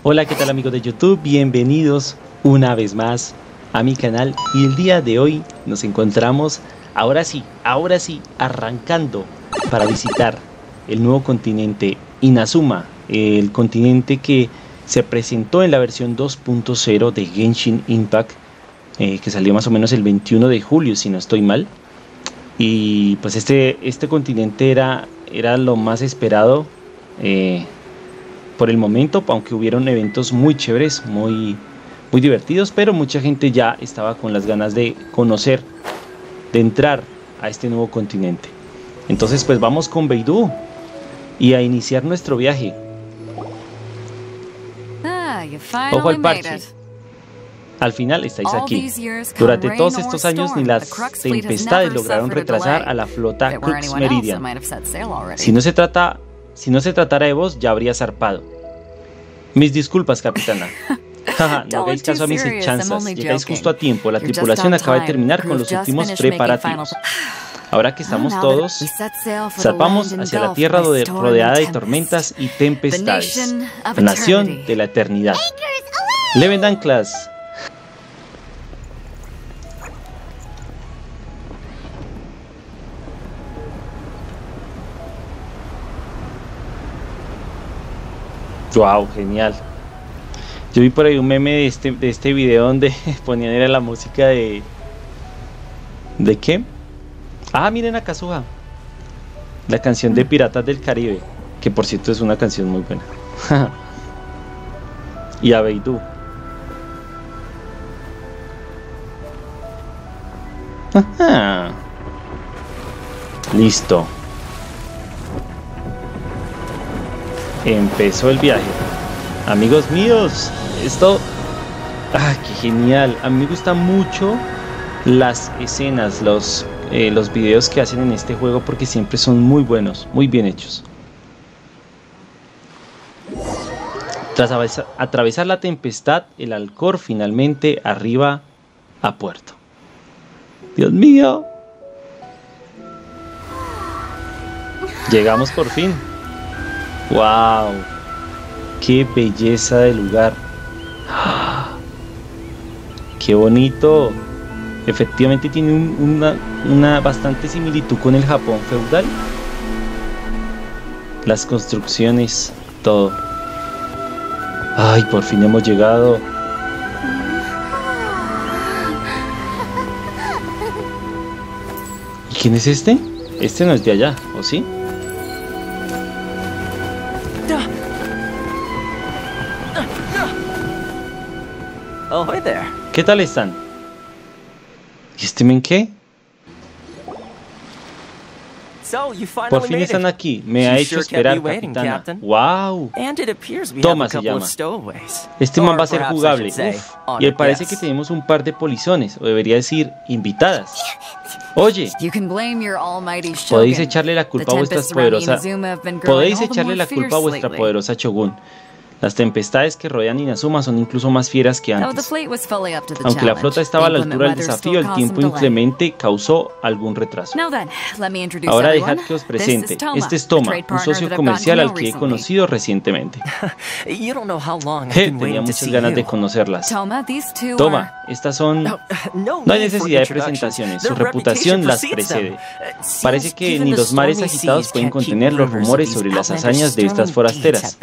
Hola, ¿qué tal amigos de YouTube? Bienvenidos una vez más a mi canal y el día de hoy nos encontramos, ahora sí, arrancando para visitar el nuevo continente Inazuma, el continente que se presentó en la versión 2.0 de Genshin Impact, que salió más o menos el 21 de julio, si no estoy mal. Y pues este continente era lo más esperado por el momento, aunque hubieron eventos muy chéveres, muy divertidos, pero mucha gente ya estaba con las ganas de conocer, de entrar a este nuevo continente. Entonces pues vamos con Beidou y a iniciar nuestro viaje. Ojo al parche. Al final estáis aquí. Durante todos estos años ni las tempestades lograron retrasar a la flota Crux Meridian. Si no se tratara de vos, ya habría zarpado. Mis disculpas, capitana. No hagáis caso a mis hechanzas. Llegáis justo a tiempo. La tripulación acaba de terminar con los últimos preparativos. Ahora que estamos todos, zarpamos hacia la tierra rodeada de tormentas y tempestades. La nación de la eternidad. Leven anclas. Wow, genial. Yo vi por ahí un meme de este video donde ponían era la música de qué? Ah, miren a Kazuha. La canción de Piratas del Caribe, que por cierto es una canción muy buena. Y a Beidou. Listo. Empezó el viaje. Amigos míos, esto... qué genial. A mí me gustan mucho las escenas, los videos que hacen en este juego porque siempre son muy buenos, muy bien hechos. Tras atravesar la tempestad, el Alcor finalmente arriba a puerto. ¡Dios mío! Llegamos por fin. ¡Wow! ¡Qué belleza de lugar! ¡Qué bonito! Efectivamente tiene una bastante similitud con el Japón feudal. Las construcciones, todo. ¡Ay, por fin hemos llegado! ¿Y quién es este? Este no es de allá, ¿o sí? ¿Qué tal están? ¿Y este men qué? Por fin están aquí. Me ha hecho esperar, capitana. ¡Wow! Toma se llama. Este man va a ser jugable. Uf. Y parece que tenemos un par de polizones, o debería decir, invitadas. Oye, podéis echarle la culpa a vuestra poderosa Shogun. Las tempestades que rodean Inazuma son incluso más fieras que antes. Aunque la flota estaba a la altura del desafío, el tiempo inclemente causó algún retraso. Ahora dejad que os presente. Este es Toma, un socio comercial al que he conocido recientemente. Tenía muchas ganas de conocerlas. Toma, estas son... No hay necesidad de presentaciones, su reputación las precede. Parece que ni los mares agitados pueden contener los rumores sobre las hazañas de estas forasteras.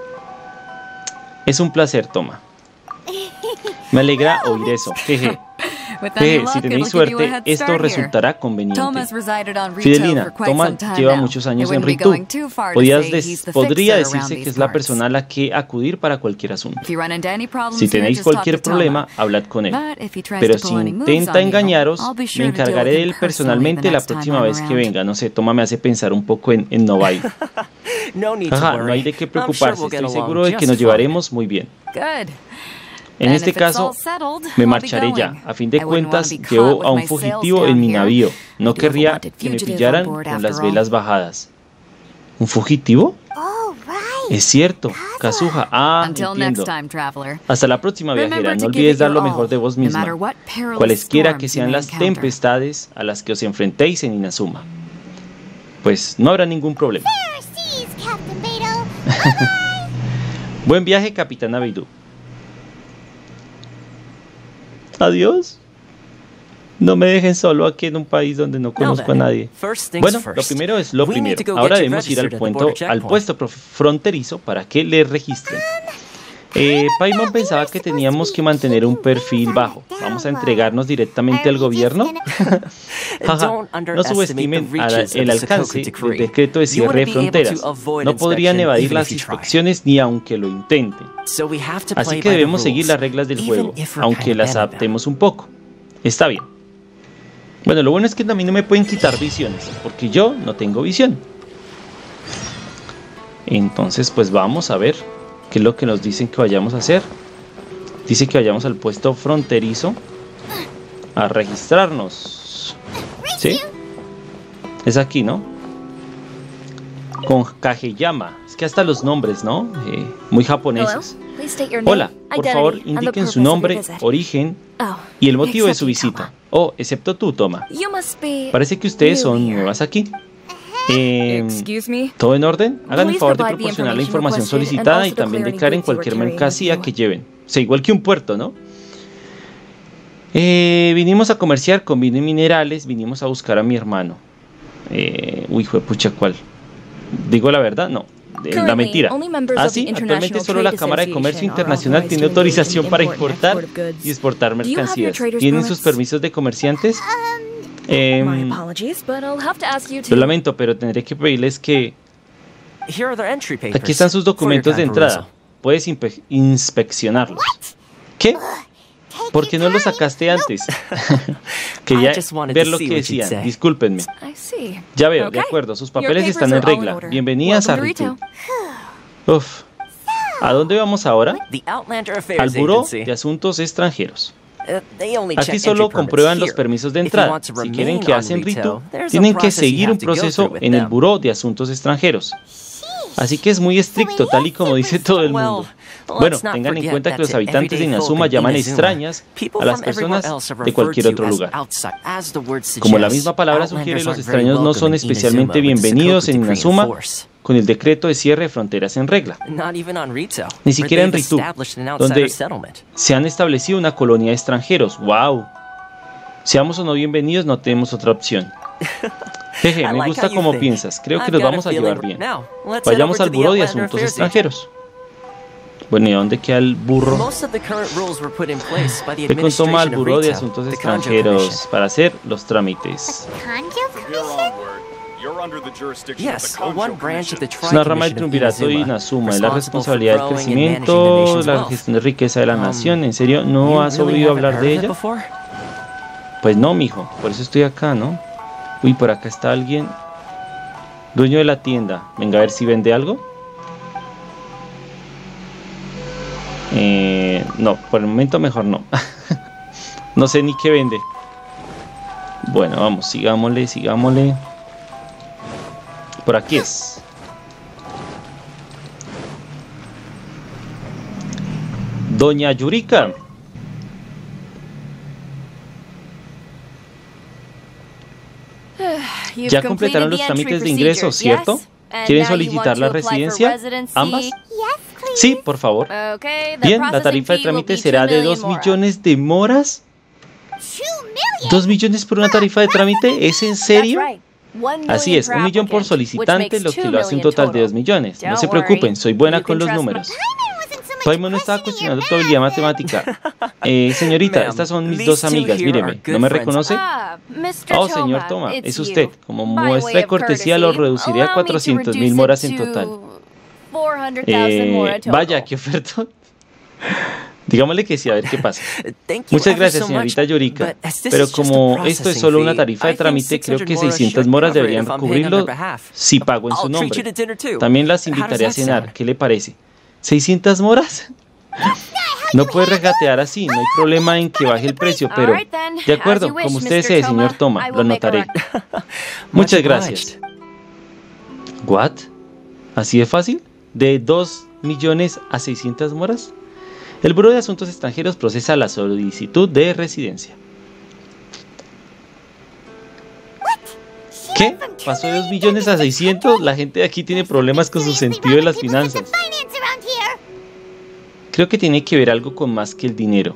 Es un placer, Toma. Me alegra oír eso. Jeje. Si tenéis suerte, esto resultará conveniente. Fidelina, Toma lleva muchos años en Ritu. Podría decirse que es la persona a la que acudir para cualquier asunto. Si tenéis cualquier problema, hablad con él. Pero si intenta engañaros, me encargaré de él personalmente la próxima vez que venga. No sé, Toma me hace pensar un poco en Nobai. No hay de qué preocuparse. Estoy seguro de que nos llevaremos muy bien. En este caso, me marcharé ya. A fin de cuentas, llevo a un fugitivo en mi navío. No querría que me pillaran con las velas bajadas. ¿Un fugitivo? Es cierto, Kazuha. Entiendo. Hasta la próxima, viajera. No olvides dar lo mejor de vos misma, cualesquiera que sean las tempestades a las que os enfrentéis en Inazuma. Pues no habrá ningún problema. Buen viaje, Capitán Abeidu. Adiós. No me dejen solo aquí en un país donde no conozco a nadie. Bueno, lo primero es lo primero. Ahora debemos ir al puesto fronterizo para que le registren. Paimon pensaba que teníamos que mantener un perfil bajo. ¿Vamos a entregarnos directamente al gobierno? No subestimen el alcance del decreto de cierre de fronteras. No podrían evadir las inspecciones ni aunque lo intenten. Así que debemos seguir las reglas del juego, aunque las adaptemos un poco. Está bien. Bueno, lo bueno es que a mí no me pueden quitar visiones, porque yo no tengo visión. Entonces, pues vamos a ver qué es lo que nos dicen que vayamos a hacer. Dice que vayamos al puesto fronterizo a registrarnos. ¿Sí? Es aquí, ¿no? Con Kageyama. Es que hasta los nombres, ¿no? Muy japoneses. Hola, por favor, indiquen su nombre, origen y el motivo de su visita. Oh, excepto tú, Toma. Parece que ustedes son nuevas aquí. ¿Todo en orden? Hagan el favor de proporcionar la información solicitada y también declaren cualquier mercancía que lleven. O sea, igual que un puerto, ¿no? Vinimos a comerciar con vino y minerales. Vinimos a buscar a mi hermano. Uy, juepucha, ¿cuál? ¿Digo la verdad? No. La mentira. Ah, sí, actualmente solo la Cámara de Comercio Internacional tiene autorización para importar y exportar mercancías. ¿Tienen sus permisos de comerciantes? Lo lamento, pero tendré que pedirles que... Aquí están sus documentos de entrada. Puedes inspeccionarlos. ¿Qué? ¿Por qué no los sacaste antes? Quería ver lo que decían. Discúlpenme. Ya veo, de acuerdo. Sus papeles están en regla. Bienvenidas a Ritu. Uf. ¿A dónde vamos ahora? Al Buró de Asuntos Extranjeros. Aquí solo comprueban los permisos de entrada. Si quieren quedarse en Ritu, tienen que seguir un proceso en el Buró de Asuntos Extranjeros. Así que es muy estricto, tal y como dice todo el mundo. Bueno, tengan en cuenta que los habitantes de Inazuma llaman extrañas a las personas de cualquier otro lugar. Como la misma palabra sugiere, los extraños no son especialmente bienvenidos en Inazuma con el decreto de cierre de fronteras en regla. Ni siquiera en Ritu, donde se han establecido una colonia de extranjeros. ¡Wow! Seamos o no bienvenidos, no tenemos otra opción. Jeje, me gusta cómo piensas. Creo que nos vamos a llevar bien. Vayamos al Buró de Asuntos Extranjeros. Bueno, ¿y a dónde queda el burro? Ve con Toma al Buró de Asuntos Extranjeros para hacer los trámites. Es una rama del triunvirato de Inazuma. Es la responsabilidad del crecimiento, la gestión de riqueza de la nación. ¿En serio no has oído hablar de ella? Pues no, mijo. Por eso estoy acá, ¿no? Uy, por acá está alguien. Dueño de la tienda. Venga a ver si vende algo. No, por el momento mejor no. No sé ni qué vende. Bueno, vamos, sigámosle, sigámosle. Por aquí es. Doña Yurika. Ya completaron los trámites de ingreso, ¿cierto? ¿Quieren solicitar la residencia? ¿Ambas? Sí, por favor. Bien, la tarifa de trámite será de 2 millones de moras. ¿2 millones por una tarifa de trámite? ¿Es en serio? Así es, 1 millón por solicitante, lo que lo hace un total de 2 millones. No se preocupen, soy buena con los números. Paimon no estaba cuestionando tu habilidad matemática. Señorita, estas son mis dos amigas, míreme. ¿No me reconoce? Oh, señor Toma, es usted. Como muestra de cortesía lo reduciré a 400.000 moras en total. Vaya, qué oferta. Digámosle que sí, a ver qué pasa. Muchas gracias, señorita Yurika. Pero como esto es solo una tarifa de trámite, creo que 600 moras deberían cubrirlo si pago en su nombre. También las invitaré a cenar. ¿Qué le parece? ¿600 moras? No puede regatear así, no hay problema en que baje el precio, pero... De acuerdo, como usted desee, señor Toma, lo anotaré. Muchas gracias. ¿What? ¿Así de fácil? ¿De 2 millones a 600 moras? El Buró de Asuntos Extranjeros procesa la solicitud de residencia. ¿Qué? ¿Pasó de 2 millones a 600? La gente de aquí tiene problemas con su sentido de las finanzas. Creo que tiene que ver algo con más que el dinero.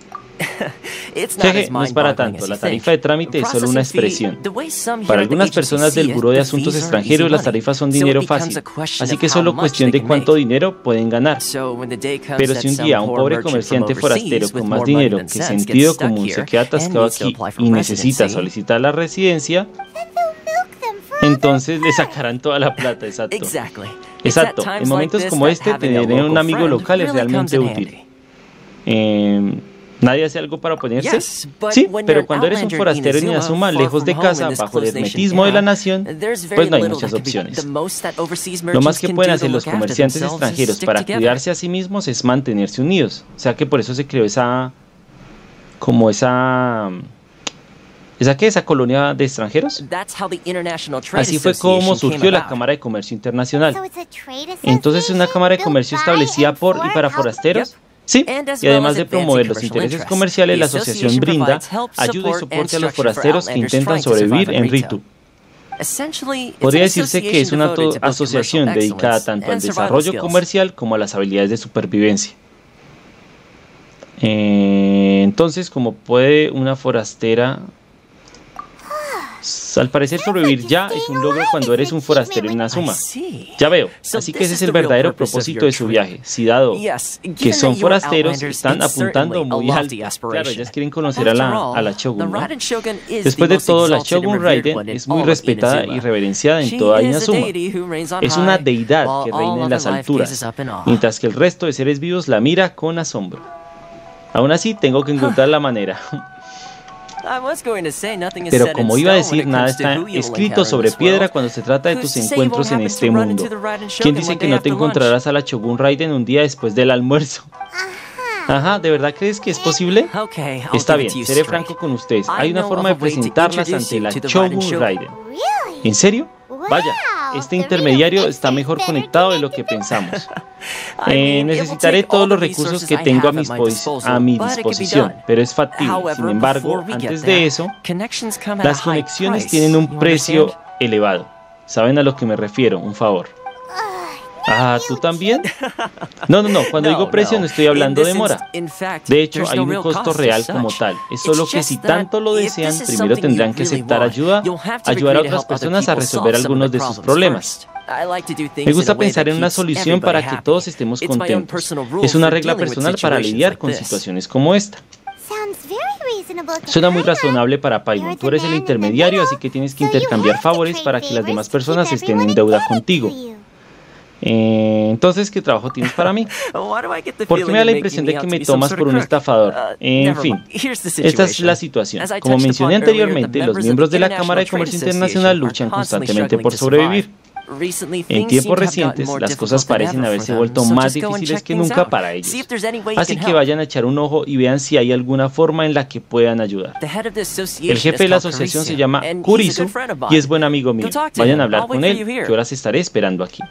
Jeje, no es para tanto, la tarifa de trámite es solo una expresión. Para algunas personas del Buró de Asuntos Extranjeros las tarifas son dinero fácil, así que es solo cuestión de cuánto dinero pueden ganar. Pero si un día un pobre comerciante forastero con más dinero que sentido común se queda atascado aquí y necesita solicitar la residencia, entonces le sacarán toda la plata, exacto. Exacto, en momentos como este, tener un amigo local es realmente útil. ¿Nadie hace algo para oponerse? Sí, pero cuando eres un forastero en Inazuma, lejos de casa, bajo el hermetismo de la nación, pues no hay muchas opciones. Lo más que pueden hacer los comerciantes extranjeros para cuidarse a sí mismos es mantenerse unidos. O sea que por eso se creó esa colonia de extranjeros. Así fue como surgió la Cámara de Comercio Internacional. Entonces es una Cámara de Comercio establecida por y para forasteros. Sí, y además de promover los intereses comerciales, la asociación brinda ayuda y soporte a los forasteros que intentan sobrevivir en Ritu. Podría decirse que es una asociación dedicada tanto al desarrollo comercial como a las habilidades de supervivencia. Entonces, ¿cómo puede una forastera? Al parecer sobrevivir ya es un logro cuando eres un forastero en Inazuma. Ya veo, así que ese es el verdadero propósito de su viaje. Si dado que son forasteros, están apuntando muy alto. Claro, ellas quieren conocer a la Shogun, ¿no? Después de todo, la Shogun Raiden es muy respetada y reverenciada en toda Inazuma. Es una deidad que reina en las alturas, mientras que el resto de seres vivos la mira con asombro. Aún así, tengo que encontrar la manera. Pero como iba a decir, nada está escrito sobre piedra cuando se trata de tus encuentros en este mundo. ¿Quién dice que no te encontrarás a la Shogun Raiden un día después del almuerzo? Ajá, ¿de verdad crees que es posible? Está bien, seré franco con ustedes. Hay una forma de presentarlas ante la Shogun Raiden. ¿En serio? Vaya, este intermediario está mejor conectado de lo que pensamos. Necesitaré todos los recursos que tengo a mi disposición, pero es factible. Sin embargo, antes de eso, las conexiones tienen un precio elevado. ¿Saben a lo que me refiero? Un favor. Ah, ¿tú también? No, cuando digo precio no estoy hablando de mora. De hecho, hay un costo real como tal. Es solo que si tanto lo desean, primero tendrán que aceptar ayudar a otras personas a resolver algunos de sus problemas. Me gusta pensar en una solución para que todos estemos contentos. Es una regla personal para lidiar con situaciones como esta. Suena muy razonable para Paimon. Tú eres el intermediario, así que tienes que intercambiar favores para que las demás personas estén en deuda contigo. Entonces, ¿qué trabajo tienes para mí? ¿Por qué me da la impresión de que me tomas por un estafador? En fin, esta es la situación. Como mencioné anteriormente, los miembros de la Cámara de Comercio Internacional luchan constantemente por sobrevivir. En tiempos recientes, las cosas parecen haberse vuelto más difíciles que nunca para ellos. Así que vayan a echar un ojo y vean si hay alguna forma en la que puedan ayudar. El jefe de la asociación se llama Kurisu y es buen amigo mío. Vayan a hablar con él, que horas estaré esperando aquí.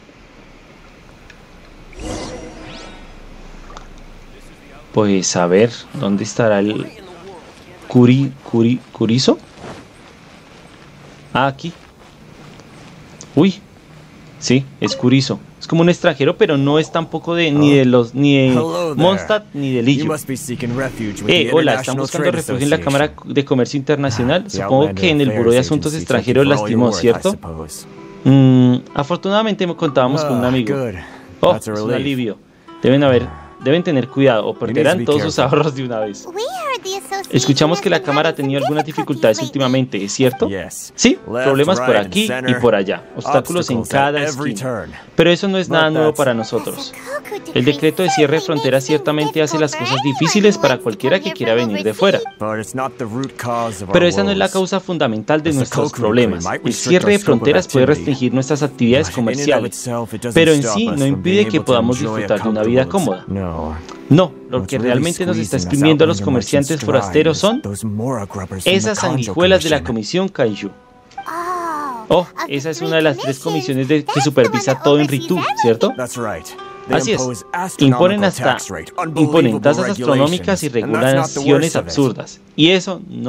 Pues a ver, ¿dónde estará el Kuriso? Ah, aquí. Uy, sí, es Kuriso. Es como un extranjero, pero no es tampoco ni de Mondstadt ni de Liyue. Hola, ¿están buscando refugio en la Cámara de Comercio Internacional? Supongo que en el Buró de Asuntos Extranjeros lastimó, ¿cierto? Afortunadamente contábamos con un amigo. Oh, es un alivio. Deben tener cuidado o perderán todos sus ahorros de una vez. Escuchamos que la Cámara ha tenido algunas dificultades últimamente, ¿es cierto? Sí, problemas por aquí y por allá, obstáculos en cada esquina. Pero eso no es nada nuevo para nosotros. El decreto de cierre de fronteras ciertamente hace las cosas difíciles para cualquiera que quiera venir de fuera. Pero esa no es la causa fundamental de nuestros problemas. El cierre de fronteras puede restringir nuestras actividades comerciales, pero en sí no impide que podamos disfrutar de una vida cómoda. No, lo que realmente nos está exprimiendo a los comerciantes forasteros son esas sanguijuelas de la Comisión Kaiju. Oh, esa es una de las 3 comisiones que supervisa todo en Ritu, ¿cierto? Así es. Imponen tasas astronómicas y regulaciones absurdas. Y eso no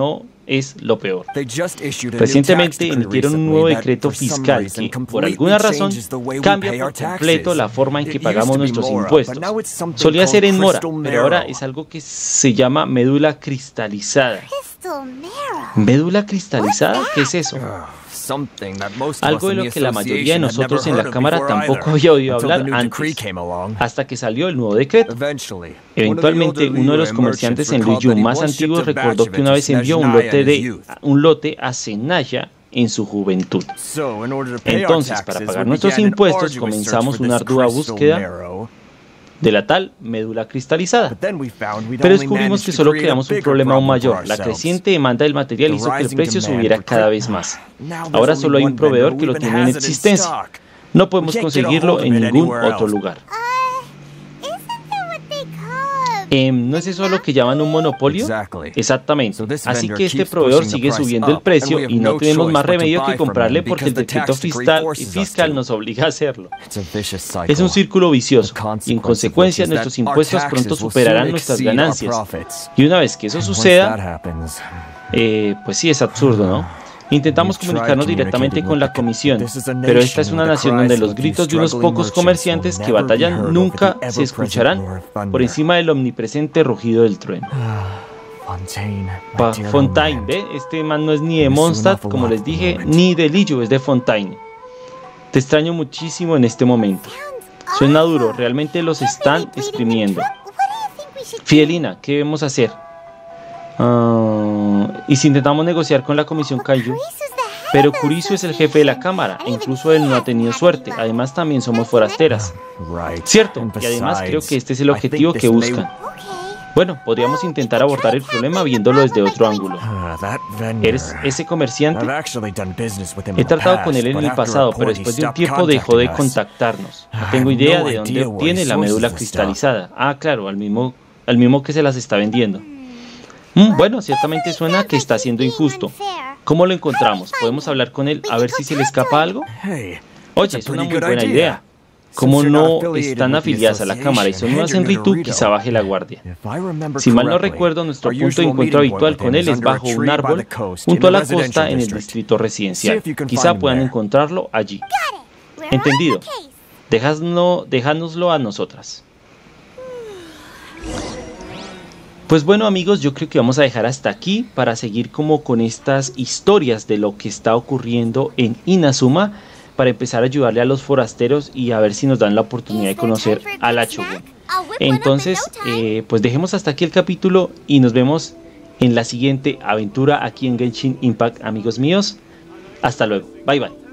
es lo peor. Recientemente emitieron un nuevo decreto fiscal que, por alguna razón, cambia por completo la forma en que pagamos nuestros impuestos. Solía ser en mora, pero ahora es algo que se llama médula cristalizada. ¿Médula cristalizada? ¿Qué es eso? Algo de lo que la mayoría de nosotros en la Cámara tampoco había oído hablar antes, hasta que salió el nuevo decreto. Eventualmente, uno de los comerciantes en Luiyú más antiguos recordó que una vez envió un lote a Zenaya en su juventud. Entonces, para pagar nuestros impuestos, comenzamos una ardua búsqueda de la tal médula cristalizada. Pero descubrimos que solo creamos un problema aún mayor. La creciente demanda del material hizo que el precio subiera cada vez más. Ahora solo hay un proveedor que lo tiene en existencia. No podemos conseguirlo en ningún otro lugar. ¿No es eso lo que llaman un monopolio? Exactamente. Así que este proveedor sigue subiendo el precio y no tenemos más remedio que comprarle porque el decreto fiscal nos obliga a hacerlo. Es un círculo vicioso y en consecuencia nuestros impuestos pronto superarán nuestras ganancias. Y una vez que eso suceda, pues sí, es absurdo, ¿no? Intentamos comunicarnos directamente con la comisión, pero esta es una nación donde los gritos de unos pocos comerciantes que batallan nunca se escucharán por encima del omnipresente rugido del trueno. Fontaine, ¿ve? Este man no es ni de Mondstadt, como les dije, ni de Liyue, es de Fontaine. Te extraño muchísimo en este momento. Suena duro, realmente los están exprimiendo. Fidelina, ¿qué debemos hacer? ¿Y si intentamos negociar con la Comisión Kaiju? Pero Kurisu es el jefe de la Cámara e incluso él no ha tenido suerte. Además también somos forasteras. Cierto, y además creo que este es el objetivo que buscan. Bueno, podríamos intentar abordar el problema viéndolo desde otro ángulo. ¿Eres ese comerciante? He tratado con él en el pasado, pero después de un tiempo dejó de contactarnos. No tengo idea de dónde obtiene la médula cristalizada. Ah, claro, al mismo que se las está vendiendo. Bueno, ciertamente suena que está siendo injusto. ¿Cómo lo encontramos? ¿Podemos hablar con él a ver si se le escapa algo? Oye, es una muy buena idea. Como no están afiliadas a la Cámara y son nuevas en Ritu, quizá baje la guardia. Si mal no recuerdo, nuestro punto de encuentro habitual con él es bajo un árbol junto a la costa en el distrito residencial. Quizá puedan encontrarlo allí. Entendido. Déjanoslo a nosotras. Pues bueno, amigos, yo creo que vamos a dejar hasta aquí para seguir como con estas historias de lo que está ocurriendo en Inazuma, para empezar a ayudarle a los forasteros y a ver si nos dan la oportunidad de conocer a la Shogun. Entonces, pues dejemos hasta aquí el capítulo y nos vemos en la siguiente aventura aquí en Genshin Impact, amigos míos. Hasta luego, bye bye.